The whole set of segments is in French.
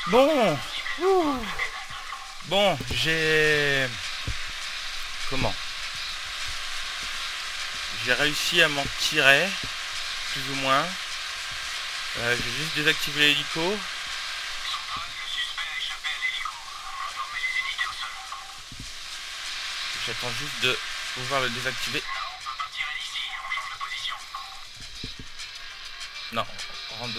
Bon. Ouh. Bon, j'ai... Comment? J'ai réussi à m'en tirer, plus ou moins. J'ai juste désactivé l'hélico. J'attends juste de pouvoir le désactiver. Non, rentre.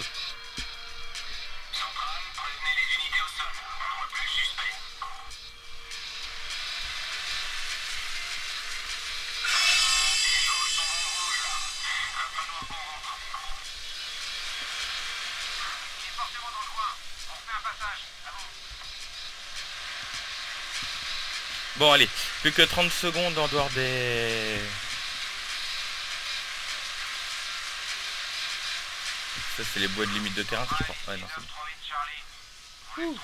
Bon, allez, plus que 30 secondes en dehors des... Ça, c'est les bois de limite de terrain, je crois. Ouais, non, c'est bon.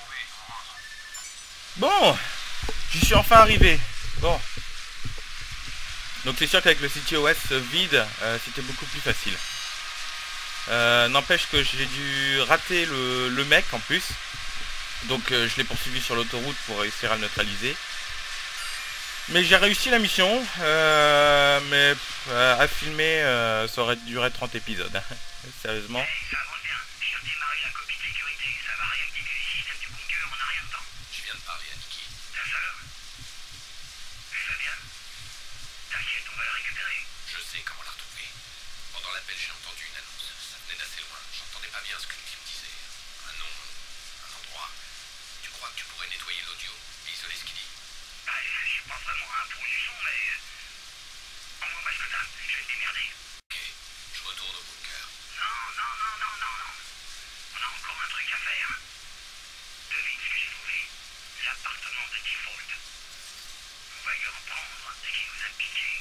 Bon, j'y suis enfin arrivé. Bon. Donc c'est sûr qu'avec le CTOS vide, c'était beaucoup plus facile. N'empêche que j'ai dû rater le mec en plus. Donc je l'ai poursuivi sur l'autoroute pour réussir à le neutraliser. Mais j'ai réussi la mission. Mais à filmer, ça aurait duré 30 épisodes. Hein. Sérieusement. Ça avance bien. Je viens de démarrer la copie de sécurité. Ça va réactiver les systèmes du bunker en un rien de temps. Je viens de parler à Nikki. Ta sœur? Elle va bien? T'inquiète, on va la récupérer. Je sais comment la retrouver. Pendant l'appel, j'ai entendu une annonce. Ça venait d'assez loin. J'entendais pas bien ce qu'une fille me disait. Un nom, un endroit. Tu crois que tu pourrais nettoyer l'audio et isoler ce qu'il dit? Bah, je suis pas vraiment un pro du son, mais... Envoie-moi ce que t'as. Je vais me démerder. Ok, je retourne au bunker. Non, non, non, non, non, non. On a encore un truc à faire. Devine ce que j'ai trouvé. L'appartement de Default. On va lui reprendre ce qui nous a piqué.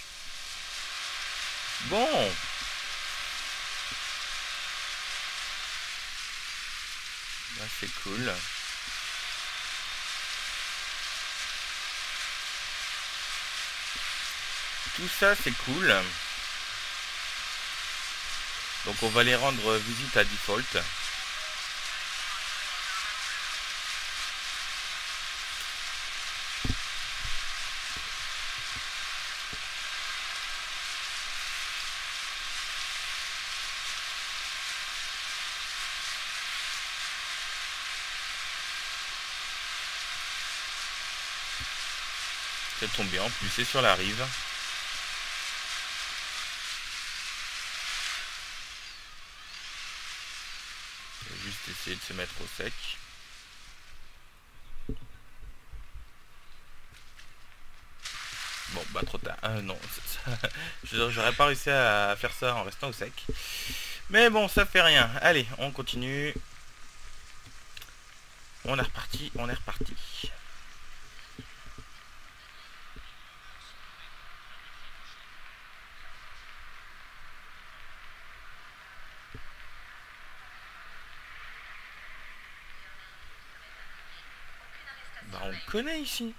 Bon. Bah, c'est cool. Tout ça, c'est cool. Donc on va aller rendre visite à Default. Ça tombe bien, en plus c'est sur la rive. Je vais juste essayer de se mettre au sec. Bon, bah trop tard. Non, j'aurais pas réussi à faire ça en restant au sec. Mais bon, ça fait rien. Allez, on continue. On est reparti, on est reparti. Bah on connaît ici.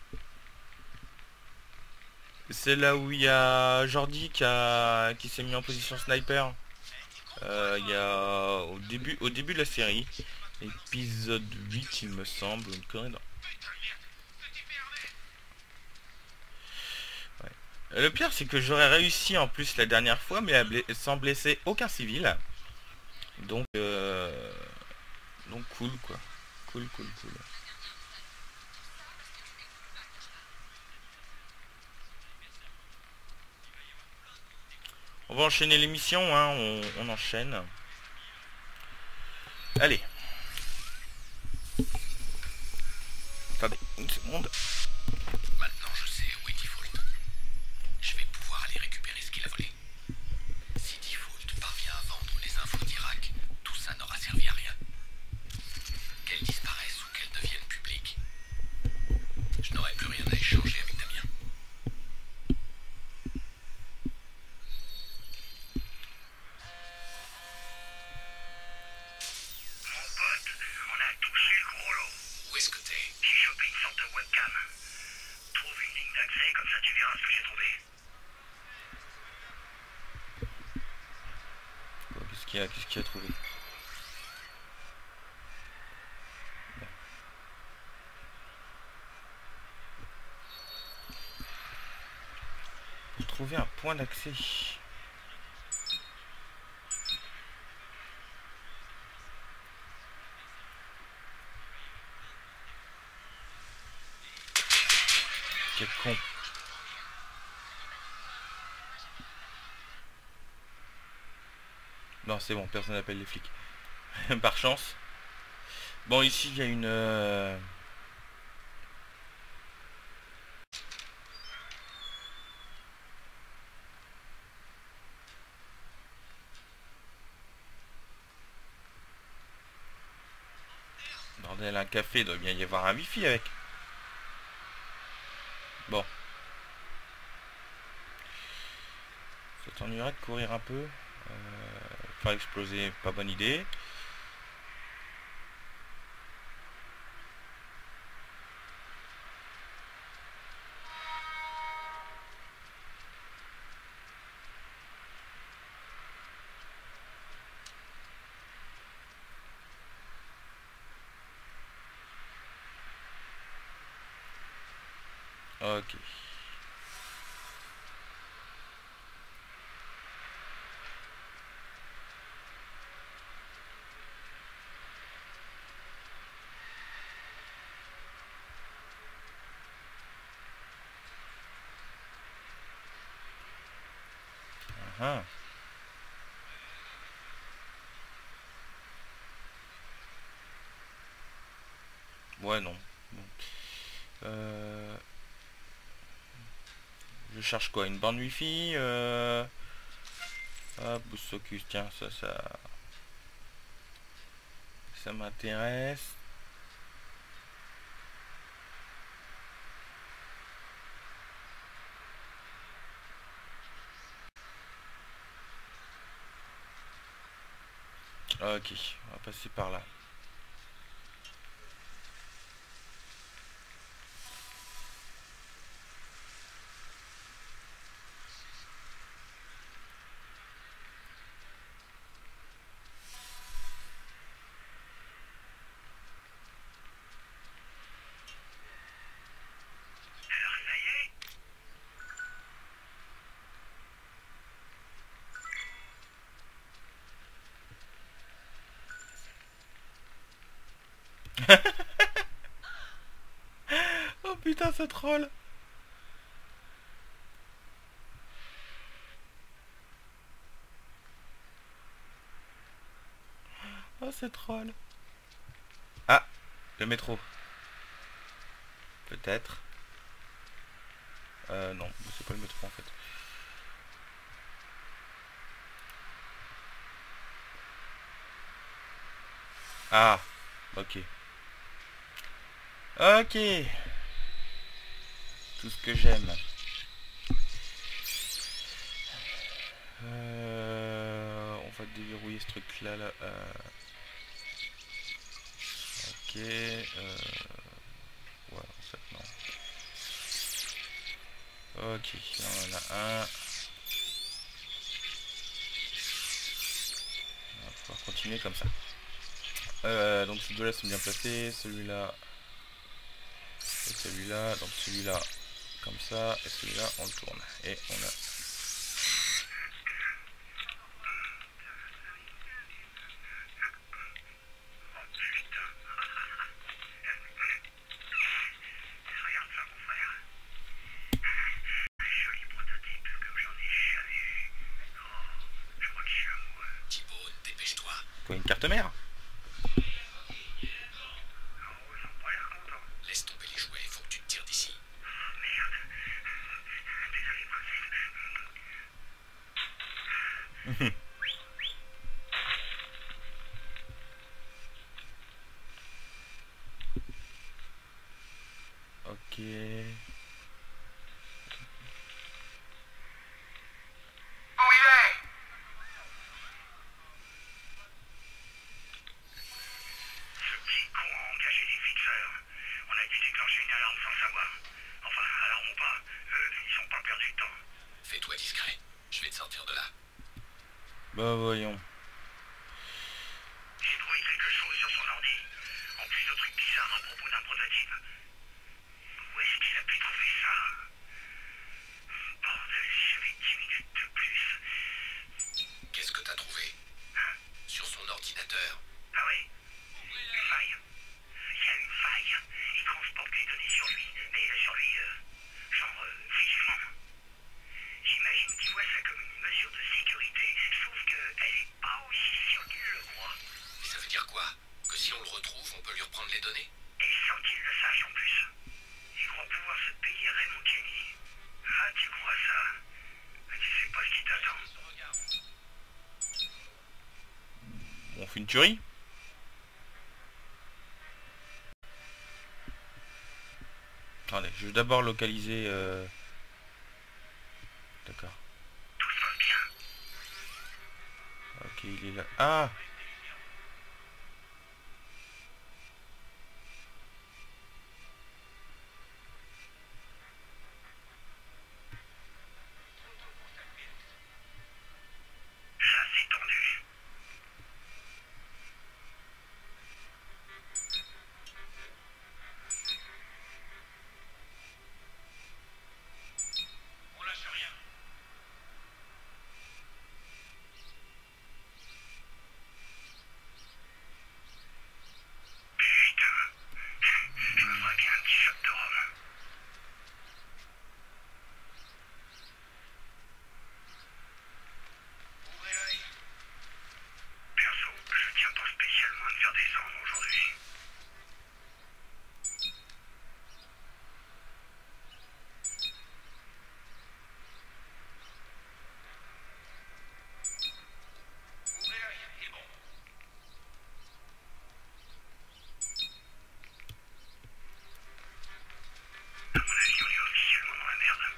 C'est là où il y a Jordi qui s'est mis en position sniper. Il y a au début de la série. Épisode 8 il me semble. Une connerie dans... ouais. Le pire c'est que j'aurais réussi en plus la dernière fois mais sans blesser aucun civil. Donc cool quoi. Cool. On va enchaîner l'émission, hein, on enchaîne. Allez. Attendez, une seconde. Maintenant, je sais où est Default. Je vais pouvoir aller récupérer ce qu'il a volé. Si Default parvient à vendre les infos d'Irak, tout ça n'aura servi à rien. Qu'elles disparaissent ou qu'elles deviennent publiques, je n'aurai plus rien à échanger avec Damien. Mon pote, on a touché le gros lot. Où est-ce que t'es? J'ai chopé une sorte de webcam. Trouve une ligne d'accès, comme ça tu verras ce que j'ai trouvé. Qu'est-ce qu'il y a trouvé? trouver un point d'accès. Quel con. Non, c'est bon, personne n'appelle les flics. Par chance. Bon, ici, il y a une... Bordel, un café, il doit bien y avoir un wifi avec. Bon. Ça t'ennuierait de courir un peu. Faire exploser, pas bonne idée. Ok. Ah. Ouais, non. Bon. Je cherche quoi? Une bande wifi Ah, Boost Focus, tiens, ça m'intéresse. Ok, on va passer par là. Alors, ça y est? Oh putain, ce troll. Oh, ce troll. Ah, le métro. Peut-être. Non, c'est pas le métro en fait. Ah, ok. Ok. Tout ce que j'aime. On va déverrouiller ce truc là. Ok. Ouais, en fait non. Ok, là on en a un. On va pouvoir continuer comme ça. Donc ces deux-là sont bien placés. Celui-là et celui-là. Donc celui-là comme ça. Et celui-là on le tourne. Et on a... Oh putain. Regarde ça, mon frère. Un joli prototype comme j'en ai jamais vu. Oh, je crois que je suis amoureux. Thibaut, dépêche-toi. Quoi, une carte mère? Oh, ils ont pas l'air contents. Laisse tomber les jouets, faut que tu te tires d'ici. Merde. Désolé, princesse. Ok. Où il est? Ce petit con a engagé des fixeurs. On a dû déclencher une alarme sans savoir. Enfin, alarme ou pas, ils ont pas perdu de temps. Fais-toi discret. Je vais te sortir de là. Bah voyons. J'ai trouvé quelque chose sur son ordi. En plus de trucs bizarres à propos d'un prototype. Où est-ce qu'il a pu trouver ça? Bordel, si j'avais On peut lui reprendre les données? Et sans qu'il le sache en plus. Il croit pouvoir se payer Raymond Kenny. Ah, tu crois ça? Tu sais pas ce qui t'attend. On fait une tuerie. Attendez, je vais d'abord localiser... D'accord. Tout se passe bien. Ok, il est là. Ah! Ça, c'est tendu. On lâche rien. Putain. Je me ferais bien un petit choc de rhum. Ouvrez l'œil. Perso, je tiens pas spécialement à me faire descendre aujourd'hui. Ouvrez l'œil. Il est bon. À mon avis, on est officiellement dans la merde.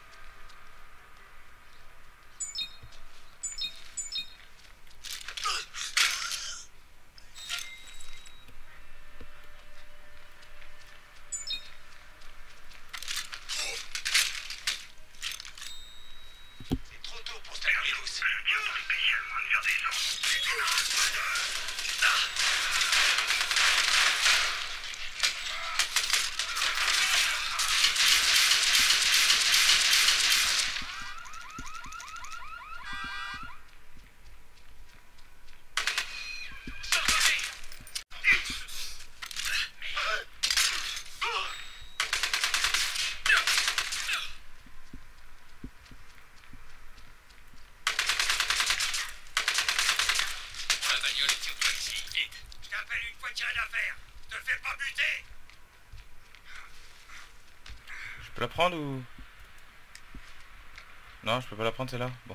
C'est trop tôt pour Stagirus. Je tiens pas spécialement à me faire descendre. La bagnole est sur toi ici. Vite. Je t'appelle une fois qu'il y a rien à faire. Te fais pas buter. Je peux la prendre ou... Non, je peux pas la prendre celle-là. Bon.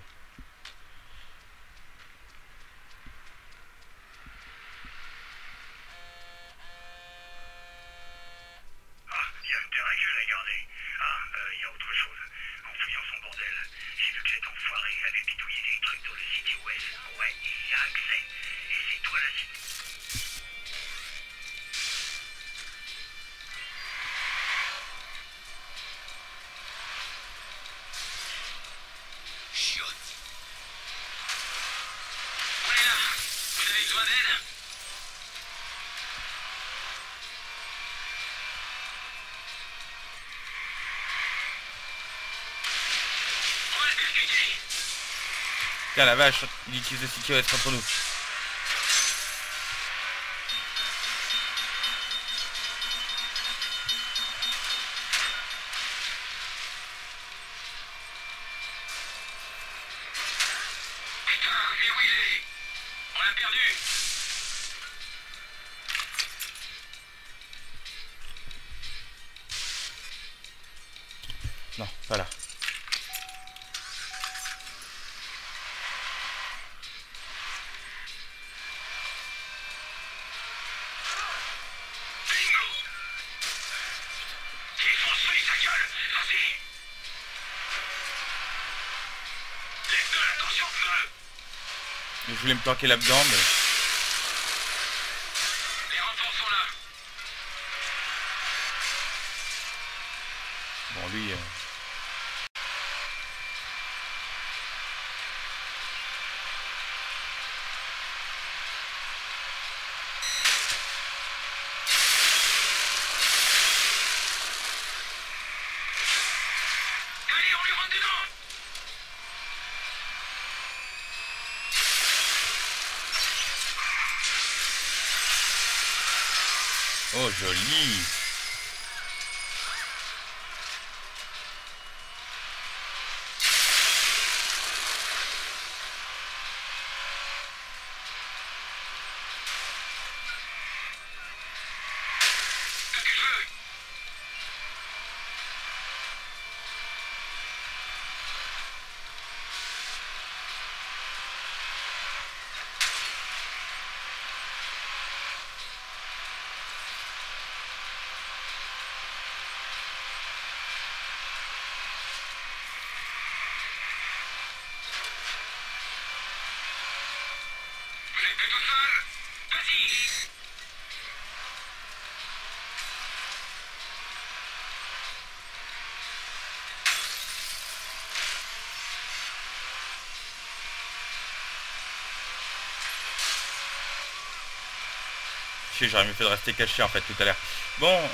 Ah, il y a intérêt que je la garder. Ah, il y a autre chose. En fouillant son bordel, j'ai vu que cet enfoiré avait bidouillé des trucs dans le City West. Ouais, il y a accès. Et c'est toi la cible. Chiotte. On est là. Vous avez besoin d'aide? On va le percuter. Tiens la vache, il utilise le CTOS contre nous. Putain, mais où il est? On l'a perdu. Non, pas là. Bingo. Défonce-lui sa gueule. Vas-y. Les pneus, attention, pneus. Je voulais me planquer là-dedans, mais... Les renforts sont là. Bon, lui... Allez, on lui rentre dedans. Oh, joli. Si, j'aurais mieux fait de rester caché en fait tout à l'heure. Bon,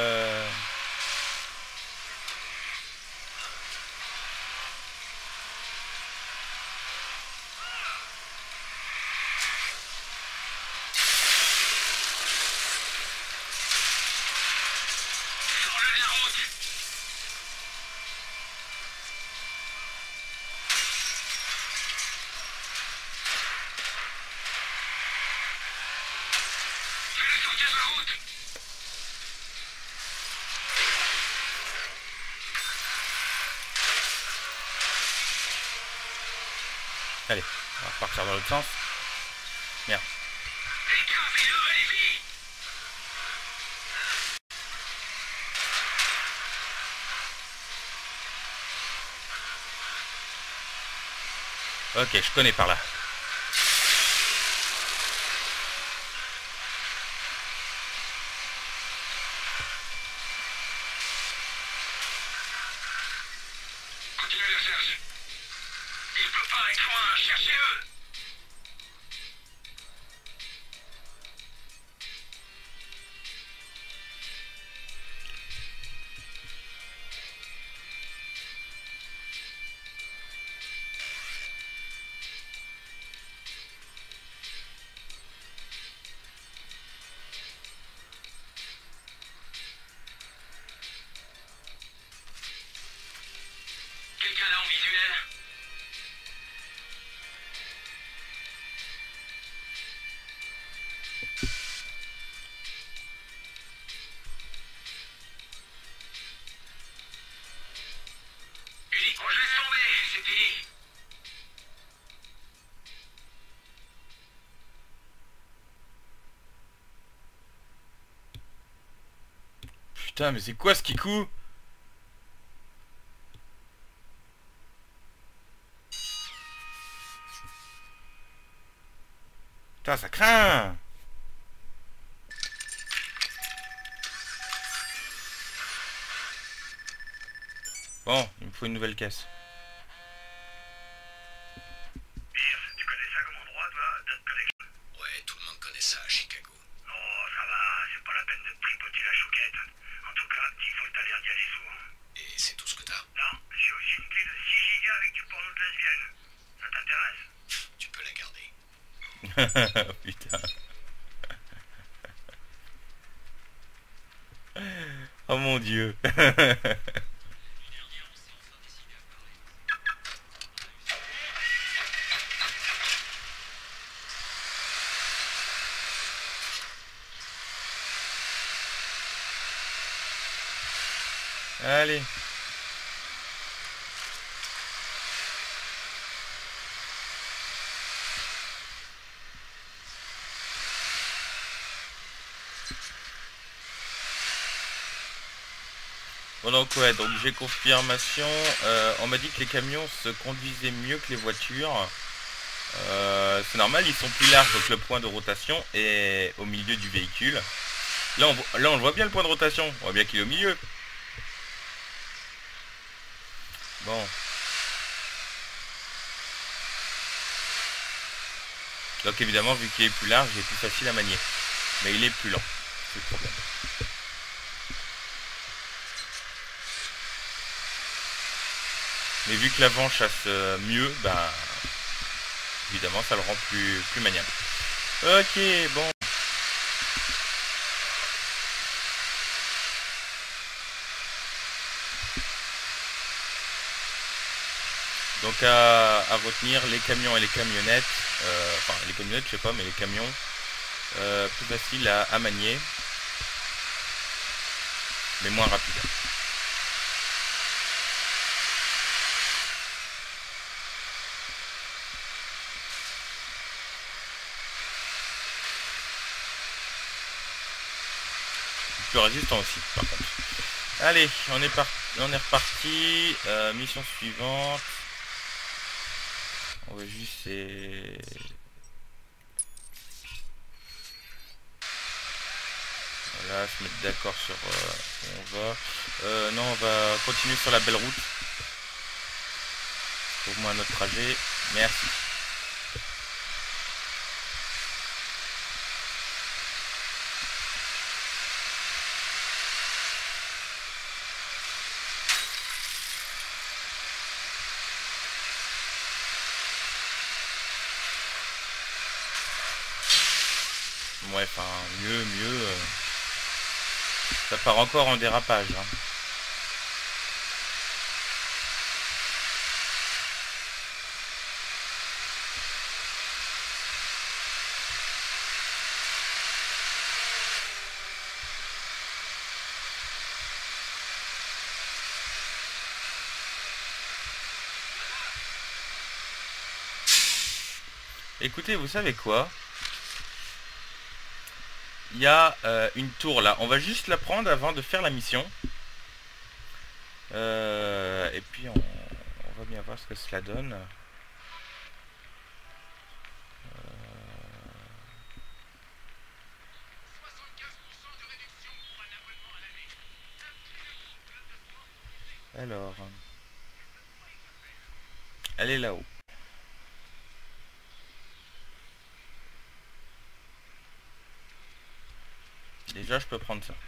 Sors-le de la route. Fais-le sortir de la route. allez, on va repartir dans l'autre sens. Merde. Écrasez-le, allez-y. Ok, je connais par là. Continuez la recherche. Il peut pas être loin, cherchez-le. Quelqu'un là en visuel? Ulysse, on laisse tomber, c'est fini. Putain, mais c'est quoi ce kikou? Putain, ça craint. Bon, il me faut une nouvelle caisse. Pierce, tu connais ça comme endroit, toi? Dot Connection? Ouais, tout le monde connaît ça à Chicago. Oh, ça va, c'est pas la peine de te tripoter la chouquette. En tout cas, Default a l'air d'y aller souvent. Et c'est tout ce que t'as? Non, j'ai aussi une clé de 6 gigas avec du porno de lesbienne. Ça t'intéresse? Tu peux la garder. Putain. Oh mon dieu. Allez. Bon donc ouais, donc j'ai confirmation. On m'a dit que les camions se conduisaient mieux que les voitures. C'est normal, ils sont plus larges, donc le point de rotation est au milieu du véhicule. Là on le voit bien le point de rotation, on voit bien qu'il est au milieu. Bon. Donc évidemment, vu qu'il est plus large, il est plus facile à manier. Mais il est plus lent, c'est le problème. Mais vu que l'avant chasse mieux, bah évidemment ça le rend plus maniable. Ok, bon. Donc à retenir les camions et les camionnettes, enfin les camionnettes je sais pas, mais les camions, plus facile à manier, mais moins rapide. Plus résistant aussi par contre. Allez, on est reparti. Mission suivante. On va juste voilà, se mettre d'accord sur où on va. Non, on va continuer sur la belle route. Trouve-moi un autre trajet. Merci. Ouais, enfin, mieux, ça part encore en dérapage, hein. Écoutez, vous savez quoi? Il y a une tour là. On va juste la prendre avant de faire la mission. Et puis on va bien voir ce que cela donne. Alors, elle est là-haut. Déjà, je peux prendre ça.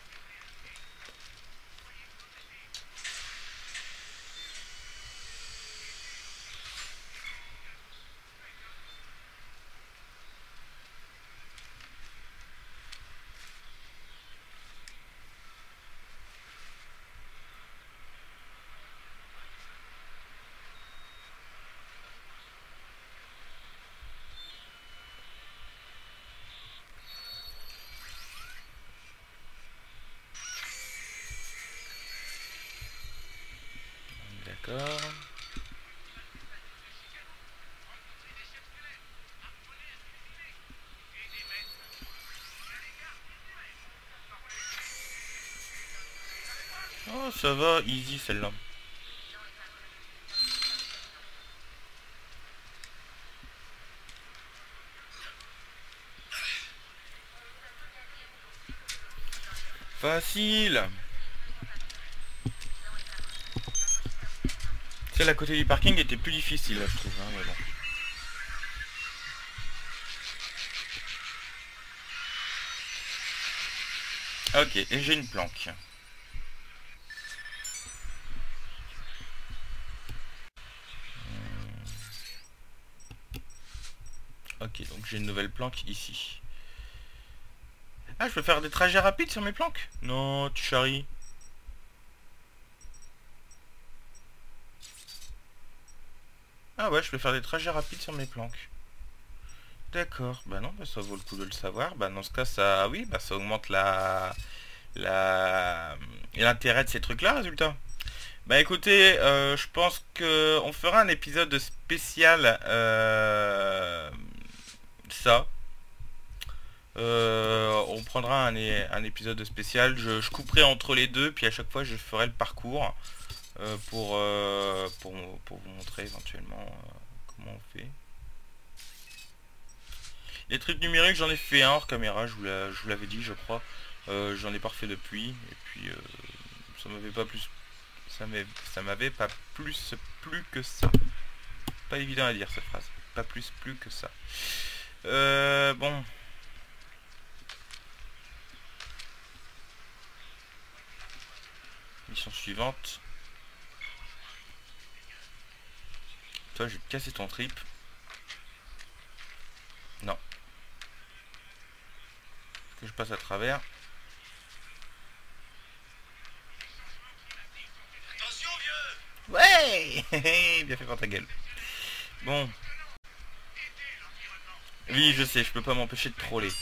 D'accord. Oh, ça va, easy celle-là. Facile. Celle à côté du parking était plus difficile, je trouve, hein, mais bon. Ok, et j'ai une planque. Ok, donc j'ai une nouvelle planque ici. Ah, je peux faire des trajets rapides sur mes planques? Non, tu charries. Ah ouais, je peux faire des trajets rapides sur mes planques. D'accord, bah non, bah ça vaut le coup de le savoir. Bah dans ce cas, ça, oui, bah ça augmente l'intérêt de ces trucs-là, résultat. Bah écoutez, je pense que on fera un épisode spécial ça. On prendra un épisode spécial. Je couperai entre les deux, puis à chaque fois je ferai le parcours pour vous montrer éventuellement comment on fait. Les trucs numériques, j'en ai fait un hors caméra, je vous l'avais dit, je crois. J'en ai pas refait depuis, et puis ça m'avait pas plus, ça m'avait pas plus plu que ça. Pas évident à dire cette phrase. Pas plus que ça. Bon. Mission suivante. Toi, je vais te casser ton trip. Non. Que je passe à travers. Attention, vieux! Ouais. Bien fait pour ta gueule. Bon. Oui, je sais, je peux pas m'empêcher de troller.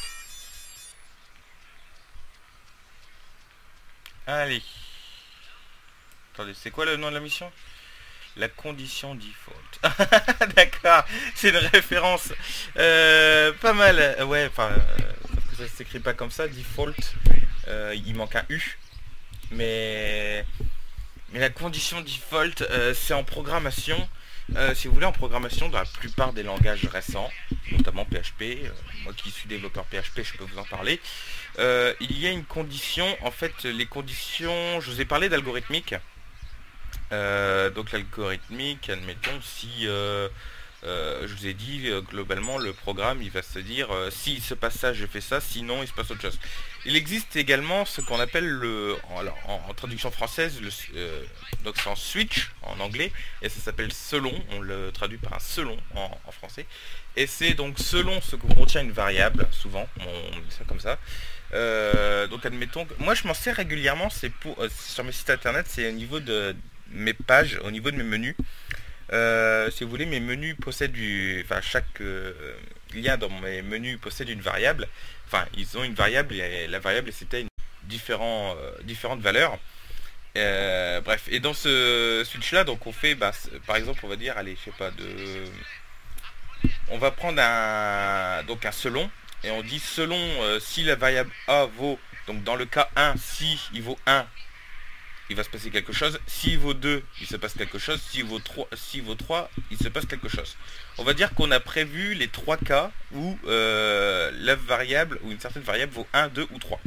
Allez. Attendez, c'est quoi le nom de la mission? La condition default. D'accord, c'est une référence. Pas mal. Ouais, enfin, sauf que ça s'écrit pas comme ça, default. Il manque un U. Mais la condition default, c'est en programmation. Si vous voulez, en programmation, dans la plupart des langages récents, notamment PHP, moi qui suis développeur PHP, je peux vous en parler. Il y a une condition, en fait, les conditions, je vous ai parlé d'algorithmique. Donc l'algorithmique, admettons, si je vous ai dit, globalement, le programme, il va se dire, s'il se passe ça, je fais ça, sinon, il se passe autre chose. Il existe également ce qu'on appelle alors, en traduction française, donc c'est en switch, en anglais, et ça s'appelle selon, on le traduit par un selon en français. Et c'est donc selon ce que contient une variable, souvent, on dit ça comme ça. Donc admettons que moi je m'en sers régulièrement, c'est pour sur mes sites internet, c'est au niveau de mes pages, au niveau de mes menus. Si vous voulez, mes menus possèdent enfin chaque lien dans mes menus possède une variable. Enfin, ils ont une variable et la variable c'était différentes valeurs. Bref, et dans ce switch là, donc on fait, par exemple, on va dire, allez, je sais pas, on va prendre donc un selon, et on dit selon si la variable A vaut, donc dans le cas 1, si il vaut 1, il va se passer quelque chose. S'il vaut 2, il se passe quelque chose. S'il vaut 3, il se passe quelque chose. On va dire qu'on a prévu les 3 cas où la variable, ou une certaine variable vaut 1, 2 ou 3.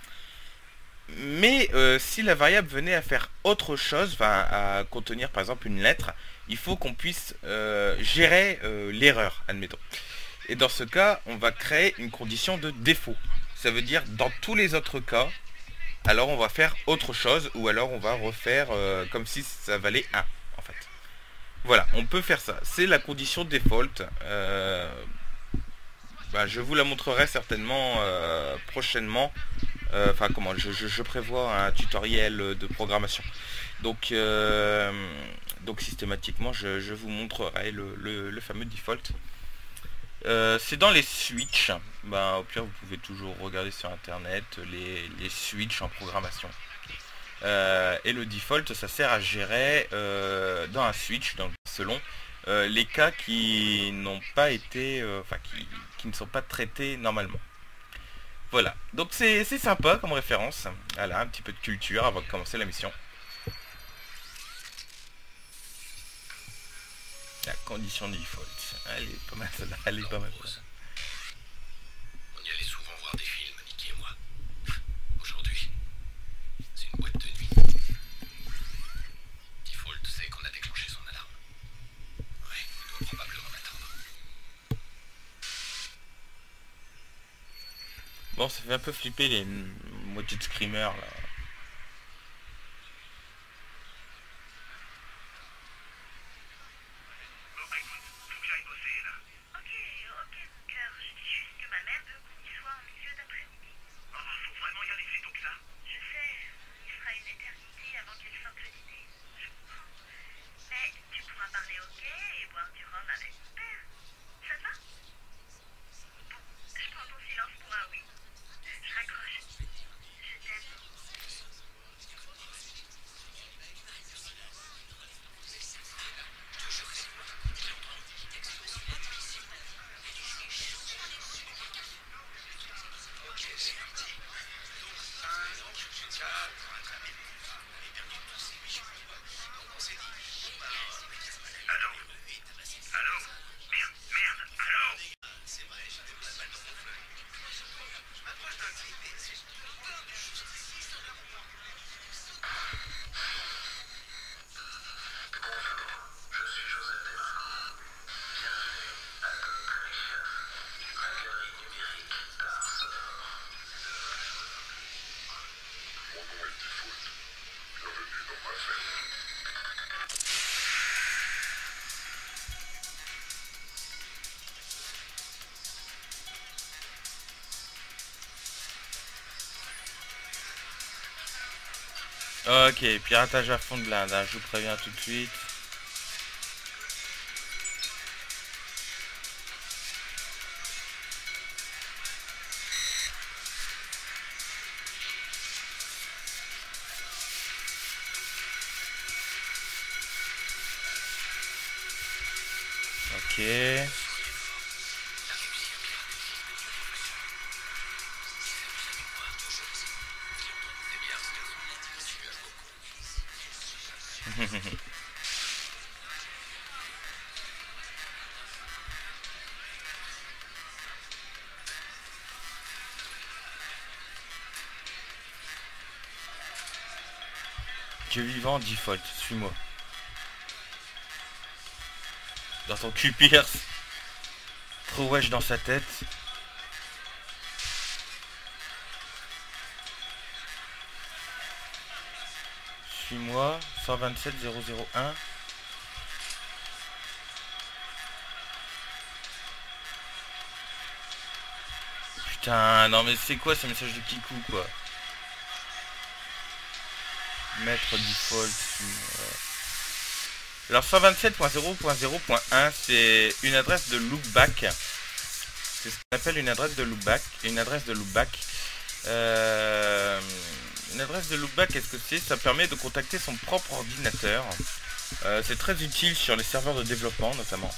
Mais si la variable venait à faire autre chose, enfin à contenir par exemple une lettre, il faut qu'on puisse gérer l'erreur, admettons. Et dans ce cas, on va créer une condition de défaut. Ça veut dire dans tous les autres cas, alors on va faire autre chose, ou alors on va refaire comme si ça valait 1 en fait. Voilà, on peut faire ça. C'est la condition default. Je vous la montrerai certainement prochainement. Enfin comment, je prévois un tutoriel de programmation. Donc systématiquement je vous montrerai le fameux default. C'est dans les switches. Au pire vous pouvez toujours regarder sur internet les switches en programmation. Et le default, ça sert à gérer dans un switch, donc selon les cas qui n'ont pas été, qui ne sont pas traités normalement. Voilà, donc c'est sympa comme référence. Voilà, un petit peu de culture avant de commencer la mission. La condition default. Elle est pas mal, celle-là. Elle est pas mal. On y allait souvent voir des films, Nicky et moi. Aujourd'hui, c'est une boîte de nuit. Default sait qu'on a déclenché son alarme. Ouais, il doit probablement l'attendre. Bon, ça fait un peu flipper les moitiés de screamers là. Ok, piratage à fond de blinde, hein, je vous préviens tout de suite. Ok. Dieu vivant, default, suis-moi. Dans ton cul, Pierce. Trop wesh dans sa tête. Suis-moi. 127 001. Putain, non mais c'est quoi ce message de Kikou, quoi? Mettre default. Alors 127.0.0.1, c'est une adresse de loopback. C'est ce qu'on appelle une adresse de loopback. Une adresse de loopback. Une adresse de loopback, qu'est-ce que c'est? Ça permet de contacter son propre ordinateur. C'est très utile sur les serveurs de développement notamment.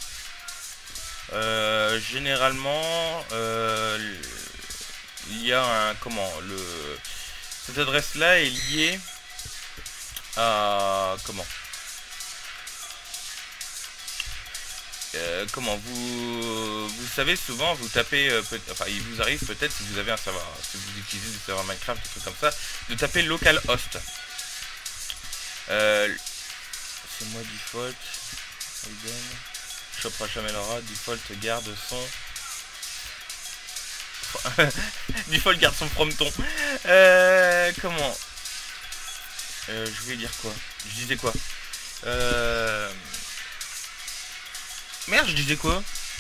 Généralement, il y a un cette adresse là est liée à vous savez, souvent vous tapez enfin il vous arrive peut-être, si vous avez un serveur, si vous utilisez des serveurs Minecraft, des trucs comme ça, de taper localhost. C'est moi default chopera jamais l'aura, default garde son default garde son prompton. Comment je voulais dire quoi? Je disais quoi? Merde, je disais quoi?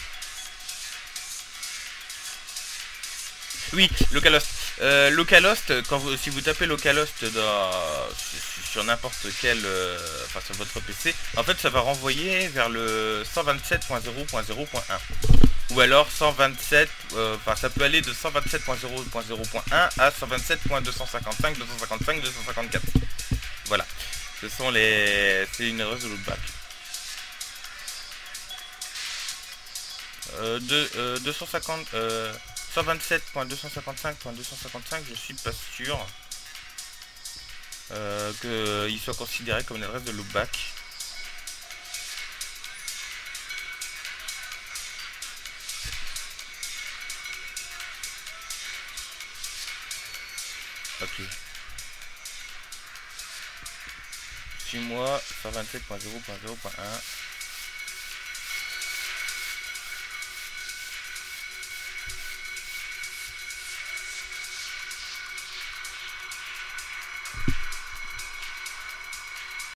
Oui, localhost. Localhost, si vous tapez localhost sur n'importe quel, enfin sur votre PC, en fait ça va renvoyer vers le 127.0.0.1. Ou alors 127, enfin ça peut aller de 127.0.0.1 à 127.255.255.254. Voilà. Ce sont les... C'est une adresse de loopback. 127.255.255, je suis pas sûr qu'il soit considéré comme une adresse de loopback. Ok. Suis-moi 127.0.0.1.